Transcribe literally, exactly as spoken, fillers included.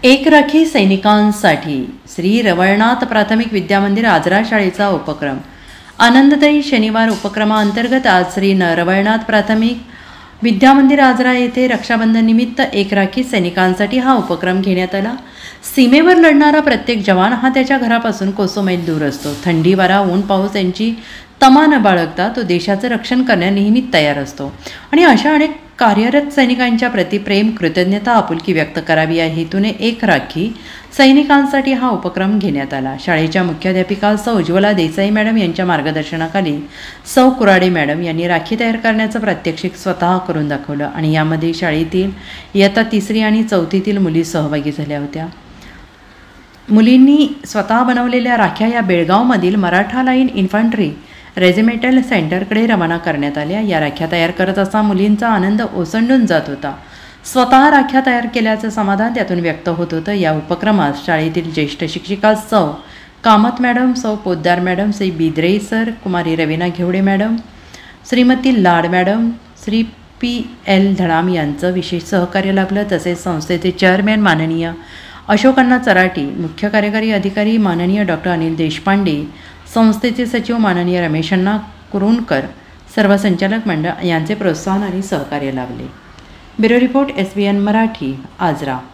एक राखी सैनिकांसाठी श्री रवळनाथ प्राथमिक विद्यामंदिर आजरा शाळेचा उपक्रम. आनंददायी शनिवार उपक्रमाअंतर्गत आज श्री न रवळनाथ प्राथमिक विद्यामंदिर आजरा येथे रक्षाबंधन निमित्त एक राखी सैनिकांसाठी हा उपक्रम घेण्यात आला. सीमेवर लढणारा प्रत्येक जवान हा त्याच्या घरापासून कोसो मैल दूर असतो. थंडी, वारा, ऊन, पाऊस यांची तमा न बाळगता तो देशाचं रक्षण करण्यास नेहमीच तयार असतो आणि अशा अनेक कार्यरत सैनिकांच्या प्रति प्रेम, कृतज्ञता, आपुलकी व्यक्त करावी या हेतूने एक राखी सैनिकांसाठी हा उपक्रम घेण्यात आला. शाळेच्या मुख्याध्यापिका सौ उज्ज्वला देसाई मॅडम यांच्या मार्गदर्शनाखाली सौ कुराडे मॅडम यांनी राखी तयार करण्याचं प्रात्यक्षिक स्वतः करून दाखवलं आणि यामध्ये शाळेतील इयत्ता तिसरी आणि चौथीतील मुली सहभागी झाल्या होत्या. मुलींनी स्वतः बनवलेल्या राख्या या बेळगावमधील मराठा लाईन इन्फंट्री रेजिमेंटल सेंटरकडे रवाना करण्यात आल्या. या राख्या तयार करत असता मुलींचा आनंद ओसंडून जात होता. स्वतः राख्या तयार केल्याचं समाधान त्यातून व्यक्त होत होतं. या उपक्रमात शाळेतील ज्येष्ठ शिक्षिका सौ कामत मॅडम, सौ पोद्दार मॅडम, श्री बिद्रे सर, कुमारी Raveena Ghevade madam, Shrimati Lad madam, Shri P L Dhadam यांचं विशेष सहकार्य लाभलं. तसेच संस्थेचे चेअरमॅन माननीय अशोकअण्णा चराटी, मुख्य कार्यकारी अधिकारी माननीय डॉक्टर अनिल देशपांडे, संस्थेचे सचिव माननीय रमेशअण्णा कुरुणकर, सर्व संचालक मंडळ यांचे प्रोत्साहन आणि सहकार्य लाभले. Bureau report S B N Marathi, Ajara.